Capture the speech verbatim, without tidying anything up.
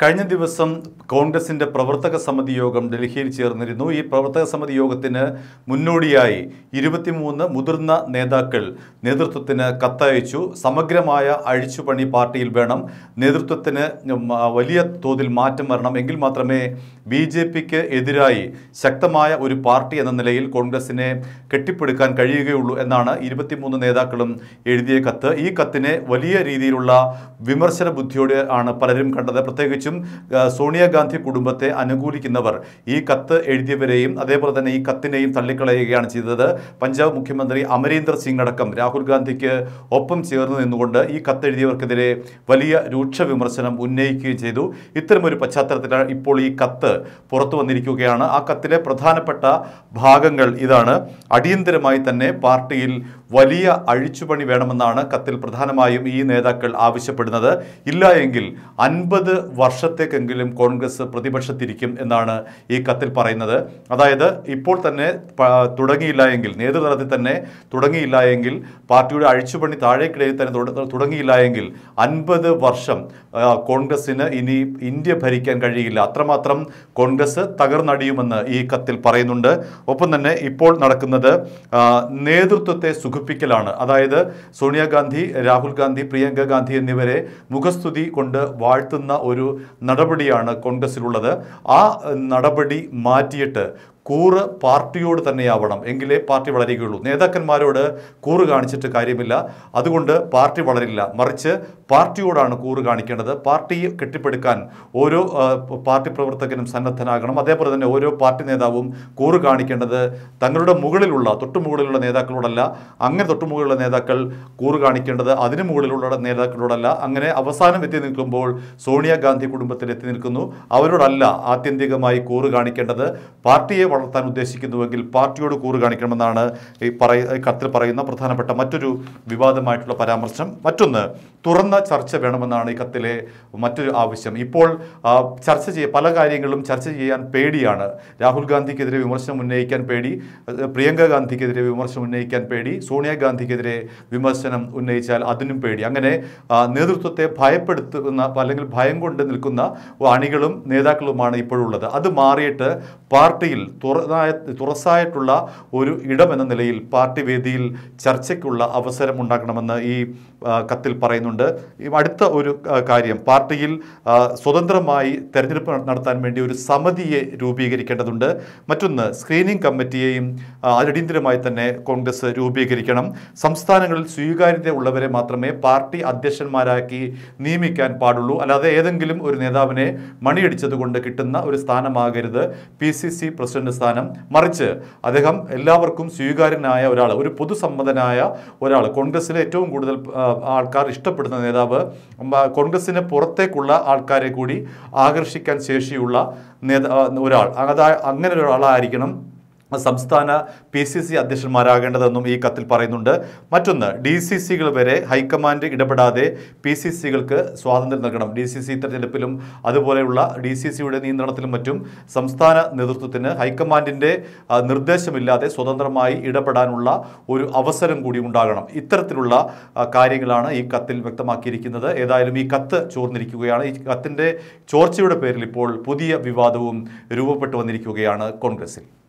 കഴിഞ്ഞ ദിവസം കോൺഗ്രസിന്റെ പ്രവർത്തക സമിതി യോഗം ഡൽഹിയിൽ ചേർന്നിരുന്നു. ഈ പ്രവർത്തക സമിതി യോഗത്തിന് മുന്നോടിയായി ഇരുപത്തിമൂന്ന് മുതിർന്ന നേതാക്കൾ നേതൃത്വത്തിന് കത്തയച്ചു. സമഗ്രമായ അഴിച്ചുപണി പാർട്ടിയിൽ വേണം, നേതൃത്വത്തിന് വലിയ തോതിൽ മാറ്റം വരണം, എങ്കിൽ മാത്രമേ ബി ജെ പിക്ക് എതിരായി ശക്തമായ ഒരു പാർട്ടി എന്ന നിലയിൽ കോൺഗ്രസിനെ കെട്ടിപ്പടുക്കാൻ കഴിയുകയുള്ളൂ എന്നാണ് ഇരുപത്തിമൂന്ന് നേതാക്കളും എഴുതിയ കത്ത്. ഈ കത്തിനെ വലിയ രീതിയിലുള്ള വിമർശന ബുദ്ധിയോടെ ആണ് പലരും കണ്ടത്. പ്രത്യേകിച്ചും സോണിയാഗാന്ധി കുടുംബത്തെ അനുകൂലിക്കുന്നവർ ഈ കത്ത് എഴുതിയവരെയും അതേപോലെ തന്നെ ഈ കത്തിനെയും തള്ളിക്കളയുകയാണ് ചെയ്തത്. പഞ്ചാബ് മുഖ്യമന്ത്രി അമരീന്ദർ സിംഗ് അടക്കം രാഹുൽ ഗാന്ധിക്ക് ഒപ്പം ചേർന്ന് നിന്നുകൊണ്ട് ഈ കത്തെഴുതിയവർക്കെതിരെ വലിയ രൂക്ഷ വിമർശനം ഉന്നയിക്കുകയും ചെയ്തു. ഇത്തരമൊരു പശ്ചാത്തലത്തിലാണ് ഇപ്പോൾ ഈ കത്ത് പുറത്തു വന്നിരിക്കുകയാണ്. ആ കത്തിലെ പ്രധാനപ്പെട്ട ഭാഗങ്ങൾ ഇതാണ്. അടിയന്തരമായി തന്നെ പാർട്ടിയിൽ വലിയ അഴിച്ചുപണി വേണമെന്നാണ് കത്തിൽ പ്രധാനമായും ഈ നേതാക്കൾ ആവശ്യപ്പെടുന്നത്. ഇല്ല എങ്കിൽ അൻപത് വർഷത്തേക്കെങ്കിലും കോൺഗ്രസ് പ്രതിപക്ഷത്തിരിക്കും എന്നാണ് ഈ കത്തിൽ പറയുന്നത്. അതായത് ഇപ്പോൾ തന്നെ തുടങ്ങിയില്ല എങ്കിൽ, നേതൃതലത്തിൽ തന്നെ തുടങ്ങിയില്ല എങ്കിൽ, പാർട്ടിയുടെ അഴിച്ചുപണി താഴേക്കിടയിൽ തന്നെ തുടങ്ങിയില്ല എങ്കിൽ അൻപത് വർഷം കോൺഗ്രസിന് ഇനി ഇന്ത്യ ഭരിക്കാൻ കഴിയില്ല. അത്രമാത്രം കോൺഗ്രസ് തകർന്നടിയുമെന്ന് ഈ കത്തിൽ പറയുന്നുണ്ട്. ഒപ്പം തന്നെ ഇപ്പോൾ നടക്കുന്നത് നേതൃത്വത്തെ സുഖിപ്പിക്കലാണ്. അതായത് സോണിയാഗാന്ധി, രാഹുൽ ഗാന്ധി, പ്രിയങ്ക ഗാന്ധി എന്നിവരെ മുഖസ്തുതി കൊണ്ട് വാഴ്ത്തുന്ന ഒരു നടപടിയാണ് കോൺഗ്രസിലുള്ളത്. ആ നടപടി മാറ്റിയിട്ട് കൂറ് പാർട്ടിയോട് തന്നെയാവണം, എങ്കിലേ പാർട്ടി വളരുകയുള്ളൂ. നേതാക്കന്മാരോട് കൂറ് കാണിച്ചിട്ട് കാര്യമില്ല, അതുകൊണ്ട് പാർട്ടി വളരില്ല. മറിച്ച് പാർട്ടിയോടാണ് കൂറ് കാണിക്കേണ്ടത്. പാർട്ടിയെ കെട്ടിപ്പടുക്കാൻ ഓരോ പാർട്ടി പ്രവർത്തകനും സന്നദ്ധനാകണം. അതേപോലെ തന്നെ ഓരോ പാർട്ടി നേതാവും കൂറ് കാണിക്കേണ്ടത് തങ്ങളുടെ മുകളിലുള്ള തൊട്ടുമുകളിലുള്ള നേതാക്കളോടല്ല. അങ്ങനെ തൊട്ടുമുകളിലുള്ള നേതാക്കൾ കൂറ് കാണിക്കേണ്ടത് അതിനു മുകളിലുള്ള നേതാക്കളോടല്ല. അങ്ങനെ അവസാനം എത്തി നിൽക്കുമ്പോൾ സോണിയാഗാന്ധി കുടുംബത്തിൽ എത്തി നിൽക്കുന്നു, അവരോടല്ല ആത്യന്തികമായി കൂറ് കാണിക്കേണ്ടത്. പാർട്ടിയെ വളർത്താൻ ഉദ്ദേശിക്കുന്നുവെങ്കിൽ പാർട്ടിയോട് കൂറ് കാണിക്കണമെന്നാണ് ഈ പറയ കത്തിൽ പറയുന്ന പ്രധാനപ്പെട്ട മറ്റൊരു വിവാദമായിട്ടുള്ള പരാമർശം. മറ്റൊന്ന്, തുറന്ന ചർച്ച വേണമെന്നാണ് ഈ കത്തിലെ മറ്റൊരു ആവശ്യം. ഇപ്പോൾ ചർച്ച ചെയ്യ പല കാര്യങ്ങളും ചർച്ച ചെയ്യാൻ പേടിയാണ്. രാഹുൽ ഗാന്ധിക്കെതിരെ വിമർശനം ഉന്നയിക്കാൻ പേടി, പ്രിയങ്ക ഗാന്ധിക്കെതിരെ വിമർശനം ഉന്നയിക്കാൻ പേടി, സോണിയാഗാന്ധിക്കെതിരെ വിമർശനം ഉന്നയിച്ചാൽ അതിനും പേടി. അങ്ങനെ നേതൃത്വത്തെ ഭയപ്പെടുത്തുന്ന അല്ലെങ്കിൽ ഭയം കൊണ്ട് നിൽക്കുന്ന അണികളും നേതാക്കളുമാണ് ഇപ്പോഴുള്ളത്. അത് മാറിയിട്ട് പാർട്ടിയിൽ തുറന്നായ തുറസായിട്ടുള്ള ഒരു ഇടമെന്ന നിലയിൽ പാർട്ടി വേദിയിൽ ചർച്ചയ്ക്കുള്ള അവസരം ഉണ്ടാക്കണമെന്ന് ഈ കത്തിൽ പറയുന്നുണ്ട്. അടുത്ത ഒരു കാര്യം, പാർട്ടിയിൽ സ്വതന്ത്രമായി തെരഞ്ഞെടുപ്പ് നടത്താൻ വേണ്ടി ഒരു സമിതിയെ രൂപീകരിക്കേണ്ടതുണ്ട്. മറ്റൊന്ന്, സ്ക്രീനിംഗ് കമ്മിറ്റിയെയും അടിയന്തരമായി തന്നെ കോൺഗ്രസ് രൂപീകരിക്കണം. സംസ്ഥാനങ്ങളിൽ സ്വീകാര്യത ഉള്ളവരെ മാത്രമേ പാർട്ടി അധ്യക്ഷന്മാരാക്കി നിയമിക്കാൻ പാടുള്ളൂ. അല്ലാതെ ഏതെങ്കിലും ഒരു നേതാവിനെ മണിയടിച്ചത് കൊണ്ട് കിട്ടുന്ന ഒരു സ്ഥാനമാകരുത് പി സി സി പ്രസിഡന്റ് സ്ഥാനം. മറിച്ച് അദ്ദേഹം എല്ലാവർക്കും സ്വീകാര്യനായ ഒരാൾ, ഒരു പൊതുസമ്മതനായ ഒരാൾ, കോൺഗ്രസിലെ ഏറ്റവും കൂടുതൽ ആൾക്കാർ ഇഷ്ടപ്പെടുന്ന നേതാവ്, കോൺഗ്രസിന് പുറത്തേക്കുള്ള ആൾക്കാരെ കൂടി ആകർഷിക്കാൻ ശേഷിയുള്ള നേതാ ഒരാൾ അതാ അങ്ങനെ ഒരാളായിരിക്കണം സംസ്ഥാന പി സി സി അധ്യക്ഷന്മാരാകേണ്ടതെന്നും ഈ കത്തിൽ പറയുന്നുണ്ട്. മറ്റൊന്ന്, ഡി സി സികൾ വരെ ഹൈക്കമാൻഡ് ഇടപെടാതെ പി സി സികൾക്ക് സ്വാതന്ത്ര്യം നൽകണം. ഡി സി സി തെരഞ്ഞെടുപ്പിലും അതുപോലെയുള്ള ഡി സി സിയുടെ നിയന്ത്രണത്തിലും മറ്റും സംസ്ഥാന നേതൃത്വത്തിന് ഹൈക്കമാൻഡിൻ്റെ നിർദ്ദേശമില്ലാതെ സ്വതന്ത്രമായി ഇടപെടാനുള്ള ഒരു അവസരം കൂടി ഉണ്ടാകണം. ഇത്തരത്തിലുള്ള കാര്യങ്ങളാണ് ഈ കത്തിൽ വ്യക്തമാക്കിയിരിക്കുന്നത്. ഏതായാലും ഈ കത്ത് ചോർന്നിരിക്കുകയാണ്. ഈ കത്തിൻ്റെ ചോർച്ചയുടെ പേരിൽ ഇപ്പോൾ പുതിയ വിവാദവും രൂപപ്പെട്ടു വന്നിരിക്കുകയാണ് കോൺഗ്രസിൽ.